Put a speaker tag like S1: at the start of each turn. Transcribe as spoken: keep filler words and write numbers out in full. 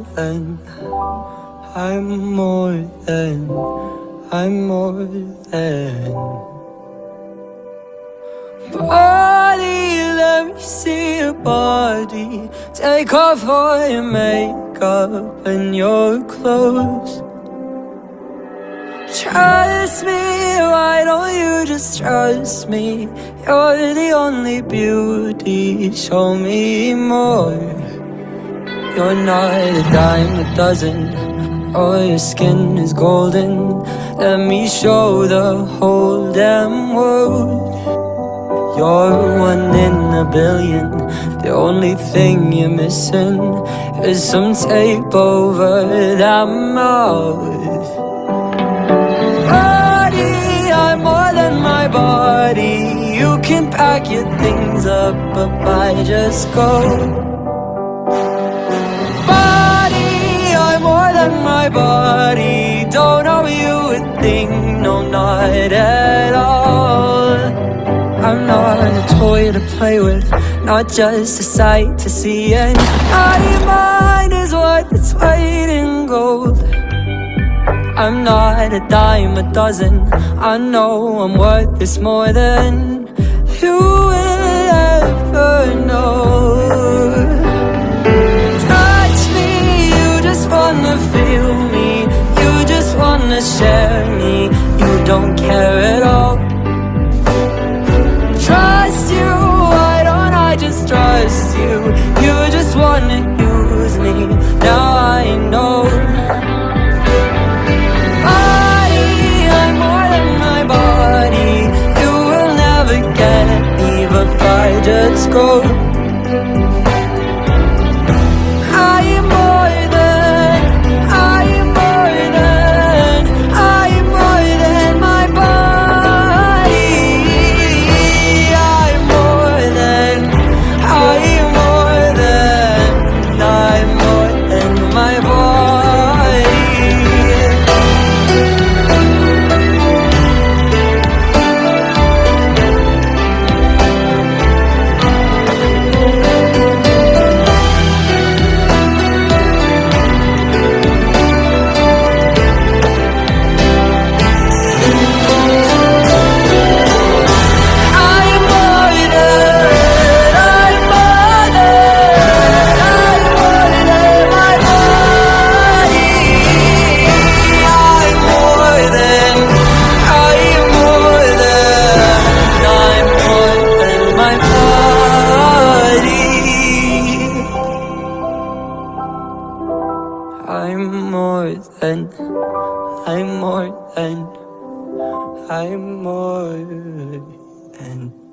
S1: than, I'm more than, I'm more than. Body, let me see your body. Take off all your makeup and your clothes. Trust me, why don't you just trust me? You're the only beauty, show me more. You're not a dime a dozen, oh, your skin is golden. Let me show the whole damn world. You're one in a billion, the only thing you're missing is some tape over that mouth. Body, I'm more than my body. You can pack your things up, but I just go. Body, I'm more than my body. Don't owe you a thing, no, not at all. I'm not a toy to play with, not just a sight to see. And my mind is worth its weight in gold. I'm not a dime a dozen, I know I'm worth this more than you will ever know. Touch me, you just wanna feel me, you just wanna share me, you don't care at all. Trust you, why don't I just trust you? You just wanna use me, now I know. Body, I'm more than my body. You will never get me, but I just go. I am more than, I am more than, I am more than my body. I'm more than, I am more than, I'm more than my body. I'm more than, I'm more than, I'm more than.